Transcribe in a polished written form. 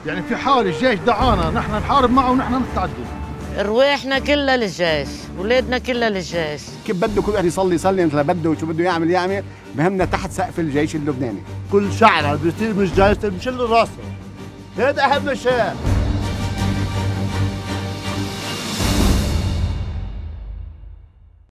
يعني في حال الجيش دعانا نحن نحارب معه ونحن مستعدين. رواحنا كلها للجيش، ولادنا كلها للجيش. كيف بده كل واحد يصلي يصلي مثل بده وشو بده يعمل يعمل، بهمنا تحت سقف الجيش اللبناني. كل شعرة بده يصير من الجيش بنشيل راسه، هذا أهم شيء.